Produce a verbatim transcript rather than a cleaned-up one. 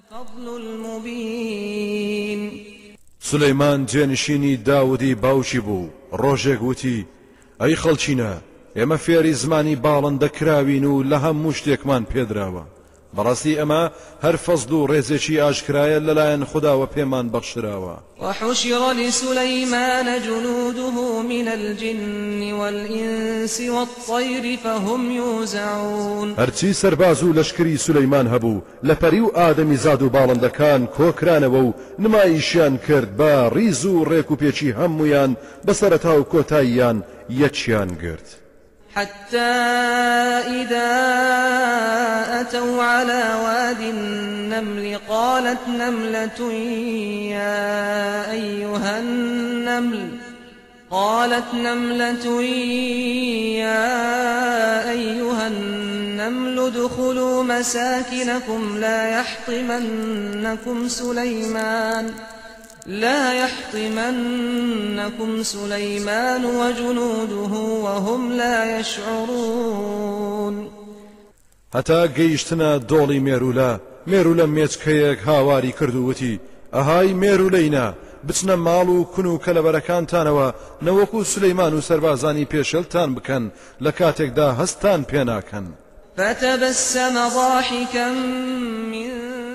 الفضل المبين سليمان جێنشینی داودی باوکی بوو ڕۆژێک وتی ئەی خەڵچینە ئێمە فێری زمانی باڵندە کراوین و لە هەموو شتێکمان پێدراوە بەڕاستی ئەمە هەر فەزل و ڕێزێکی ئاشکرایە لەلایەن خوداوە پێمان بەخشراوە وحشر لسليمان جنوده من الجن والإنس والطير فهم يوزعون هەرچی سەرباز و لەشکری سولەیمان هەبوو لە پەری و ئادەمی زاد و باڵندەکان کۆکرانەوە و نمایشیان کرد بە ڕیز و ڕێک و پێچی هەمویان بەسەرەتا و کۆتاییان یەکیان گرت حتى إذا أتوا على واد النمل قالت نملة يا أيها النمل قالت نملة يا أيها النمل ادخلوا مساكنكم لا يحطمنكم سليمان لا يحطمنكم سليمان وجنوده وهم لا يشعرون هەتا گەیشتنە دۆڵی مێرولە مێرولە مێچکەیەک هاواری کردووتی ئەهای مێرولەینا بچنە ماڵ و کون و کەلەبەرەکانتانەوە نەوەکو سولەیمان و سەربازانی پێشەلتان بکەن لە کاتێکدا هەستان پێناکەن فتبسم ضاحكا من